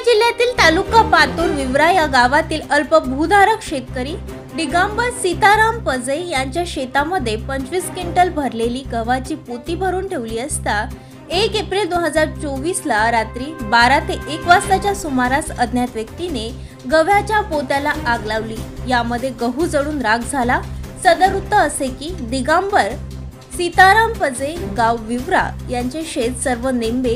जिल्ह्यातील तालुका पातूर विवरा या गावातील अल्पभूधारक शेतकरी दिगंबर सीताराम पजे यांच्या शेतामध्ये 25 क्विंटल भरलेली गव्हाची पोती भरून ठेवली असता 1 एप्रिल 2024 ला रात्री 12 ते 1 वाजताच्या सुमारास अज्ञात व्यक्तीने गव्हाच्या पोत्याला आग लावली। यामध्ये गहू जळून राख झाला। सदर वृत्त असे की दिगंबर सीताराम पजे गाव विवरा यांचे शेत सर्व नेंबे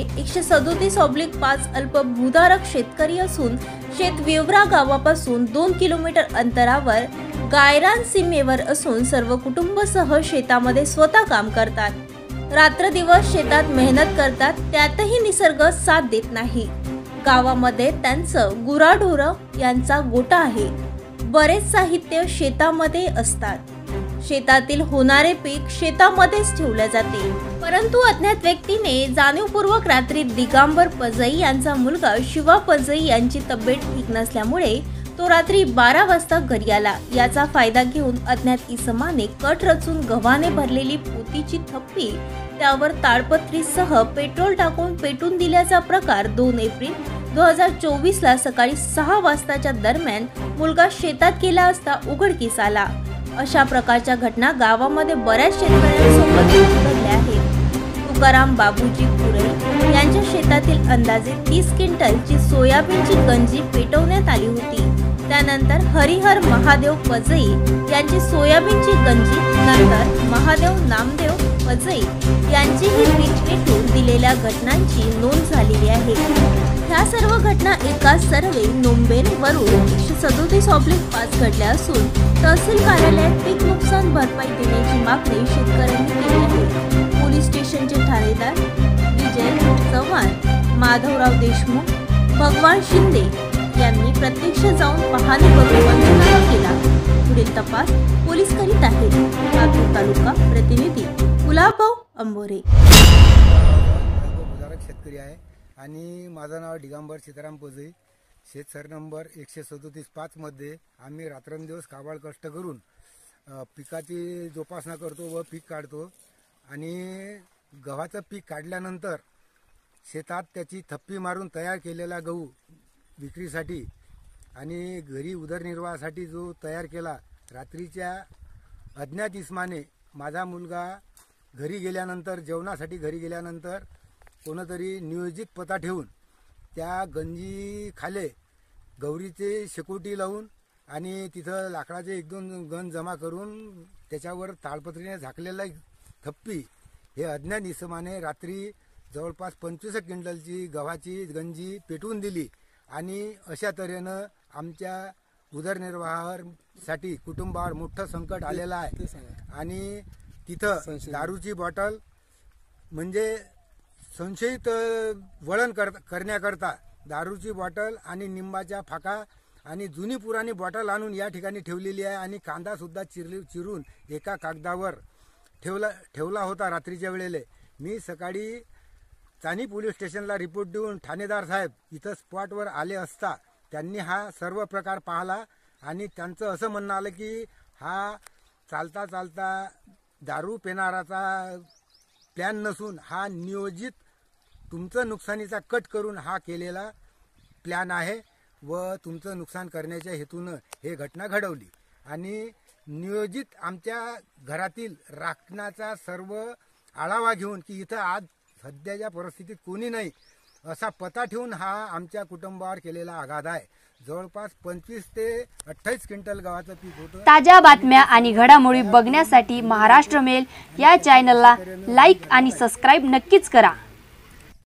137/5 अल्पभूधारक शेतकरी असून शेत विवरा गावापासून 2 किलोमीटर अंतरावर गायरान सीमेवर असून सर्व कुटुंबासह शेतामध्ये स्वतः काम करतात। रात्र दिवस शेतात मेहनत करतात, त्यातही निसर्ग साथ देत नाही। गावामध्ये त्यांचं गुराढोर यांचा गोठा आहे। बरेच साहित्य शेतामध्ये असतात। शेतातील होणारे पीक शेतामध्येच ठेवले जाते, परंतु अज्ञात व्यक्तीने जाणीवपूर्वक रात्री दिगंबर पजे यांचा मुलगा शिवा पजे यांची तब्येत ठीक नसल्यामुळे तो रात्री 12 वाजता घरी आला। याचा फायदा घेऊन अज्ञात इसमाने कट रचून गव्हाने भरलेली पोतीची थप्पी त्यावर ताडपत्रीसह पेट्रोल टाकून पेटून दिल्याचा प्रकार 2 एप्रिल 2024 ला सकाळी 6 वाजताच्या दरम्यान मुलगा शेतात गेला असता उघडकीस आला। अशा प्रकारच्या घटना गावामध्ये बऱ्याच शेतकऱ्यांसोबत घडल्या आहेत। तुकाराम बाबूजी पुरे यांच्या शेतातील अंदाजे 30 क्विंटलची सोयाबीनची गंजी पेटवण्यात आली होती। त्यानंतर हरिहर महादेव पजे यांची सोयाबीनची गंजी, नंतर महादेव नामदेव पजे यांचीही पीक पेटून दिलेल्या घटनांची नोंद झालेली आहे। ह्या सर्व घटना एका सर्वे नोंदवरून 137/5 घडल्या असून तहसील कार्यालयात पीक नुकसान भरपाई देण्याची मागणी शेतकऱ्यांनी केली आहे। पोलीस स्टेशनचे ठाणेदार विजय चव्हाण, माधवराव देशमुख, भगवान शिंदे यांनी प्रत्यक्ष जाऊन पाहणी करून पंचनामा केला। पुढील तपास पोलीस करीत आहेत। पातूर तालुका प्रतिनिधी गुलाबभाऊ अंबोरे। शेतकरी आहे आणि माझं नाव दिगंबर सीताराम पजे। शेत सर नंबर 137/5 मध्ये आम्ही रात्रंदिवस काबाड कष्ट करून पिकाची जोपासना करतो व पीक काढतो आणि गव्हाचं पीक काढल्यानंतर शेतात त्याची थप्पी मारून तयार केलेला गहू विक्रीसाठी आणि घरी उदरनिर्वाहासाठी जो तयार केला, रात्रीच्या अज्ञात इसमाने माझा मुलगा घरी गेल्यानंतर जेवणासाठी घरी गेल्यानंतर कोणतरी नियोजित पता ठेवून त्या गंजी खाले गौरीचे शेकोटी लावून आणि तिथं लाकडाचे 1-2 गण जमा करून त्याच्यावर ताडपत्रीने झाकलेला थप्पी हे अज्ञात इसमाने रात्री जवळपास 25 क्विंटलची गव्हाची गंजी पेटवून दिली आणि अशा तऱ्हेनं आमच्या उदरनिर्वाहासाठी कुटुंबावर मोठं संकट आलेलं आहे। आणि तिथं दारूची बॉटल म्हणजे संशयित वळण करण्याकरता दारूची बॉटल आणि निंबाच्या फाका आणि जुनी पुराणी बॉटल आणून या ठिकाणी ठेवलेली आहे आणि कांदा सुद्धा चिरून एका कागदावर ठेवला होता रात्रीच्या वेळेला। मी सकाळी चानी पोलीस स्टेशनला रिपोर्ट देऊन ठाणेदार साहेब इथं स्पॉटवर आले असता त्यांनी हा सर्व प्रकार पाहिला आणि त्यांचं असं म्हणणं आलं की हा चालता चालता दारू पिणाराचा प्लॅन नसून हा नियोजित तुमचं नुकसानीचा कट करून हा केलेला प्लॅन आहे व तुमचं नुकसान करण्याच्या हेतूनं हे घटना घडवली आणि नियोजित आमच्या घरातील राखण्याचा सर्व आढावा घेऊन की इथं आज सध्याच्या परिस्थितीत कोणी नाही असा पता ठेवून हा आमच्या कुटुंबावर केलेला आघात आहे। जवळपास 25 ते 28 क्विंटल गव्हाचं पीक होतं। ताज्या बातम्या आणि घडामोडी बघण्यासाठी महाराष्ट्र मेल या चॅनलला लाईक आणि सबस्क्राईब नक्कीच करा।